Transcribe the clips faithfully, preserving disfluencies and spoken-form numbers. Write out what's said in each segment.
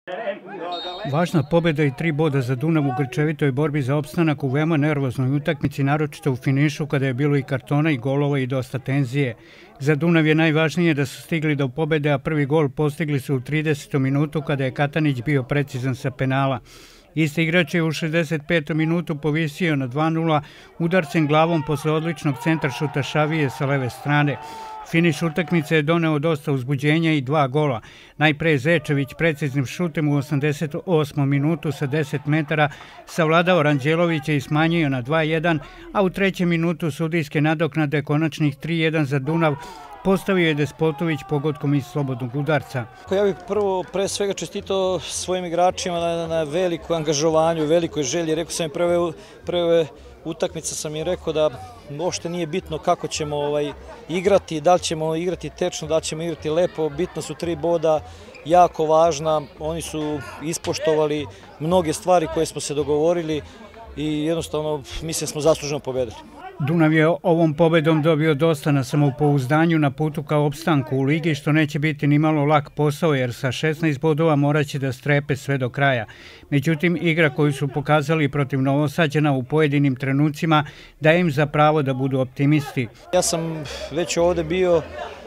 Važna pobjeda i tri boda za Dunav u grčevitoj borbi za opstanak u veoma nervoznoj utakmici, naročito u finišu kada je bilo i kartona i golova i dosta tenzije. Za Dunav je najvažnije da su stigli do pobjede, a prvi gol postigli su u tridesetom minutu kada je Katanić bio precizan sa penala. Isti igrač je u šezdeset petom minutu povisio na dva nula udarcem glavom posle odličnog centaršuta Šavije sa leve strane. Finiš utakmice je doneo dosta uzbuđenja i dva gola. Najpre Zečević preciznim šutem u osamdeset osmom minutu sa deset metara savladao Ranđelovića i smanjio na dva jedan, a u trećem minutu sudijske nadoknade konačnih tri jedan za Dunav postavio je Despotović pogodkom iz slobodnog udarca. Ja bih prvo pre svega čestitao svojim igračima na, na velikoj angažovanju, velikoj želji. Rekao sam im prve, prve utakmice sam im rekao da uopšte nije bitno kako ćemo ovaj, igrati, da li ćemo igrati tečno, da li ćemo igrati lepo, bitno su tri boda, jako važna, oni su ispoštovali mnoge stvari koje smo se dogovorili i jednostavno mislim da smo zasluženo pobedili. Dunav je ovom pobedom dobio dosta na samopouzdanju na putu ka opstanku u ligi, što neće biti ni malo lak posao jer sa šesnaest bodova moraće da strepe sve do kraja. Međutim, igra koju su pokazali protiv Novosađana u pojedinim trenucima daje im za pravo da budu optimisti. Ja sam već ovde bio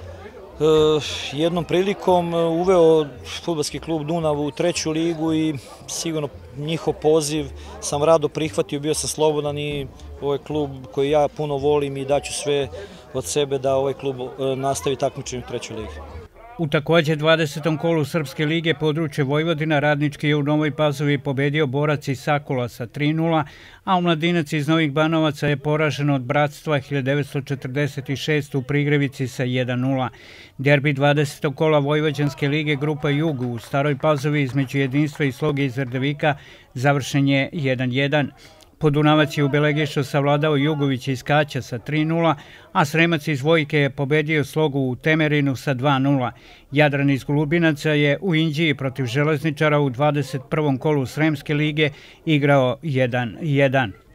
jednom prilikom uveo fudbalski klub Dunav u treću ligu i sigurno njihov poziv sam rado prihvatio, bio sam slobodan i ovaj klub koji ja puno volim i daću sve od sebe da ovaj klub nastavi takmičenje u trećoj ligi. U takođe dvadesetom kolu Srpske lige područje Vojvodina Radnički je u Novoj Pazovi pobedio Borac iz Sakula sa tri nula, a Omladinac iz Novih Banovaca je poražen od Bratstva hiljadu devetsto četrdeset šeste u Prigrevici sa jedan nula. Derbi dvadesetog kola Vojvođanske lige Grupa Jug u Staroj Pazovi između Jedinstva i Sloge iz Erdevika završen je jedan jedan. Podunavac je u Belegišu savladao Jugovića iz Kaća sa tri nula, a Sremac iz Vojke je pobedio Slogu u Temerinu sa dva nula. Jadran iz Golubinaca je u Inđiji protiv Železničara u dvadeset prvom kolu Sremske lige igrao jedan jedan.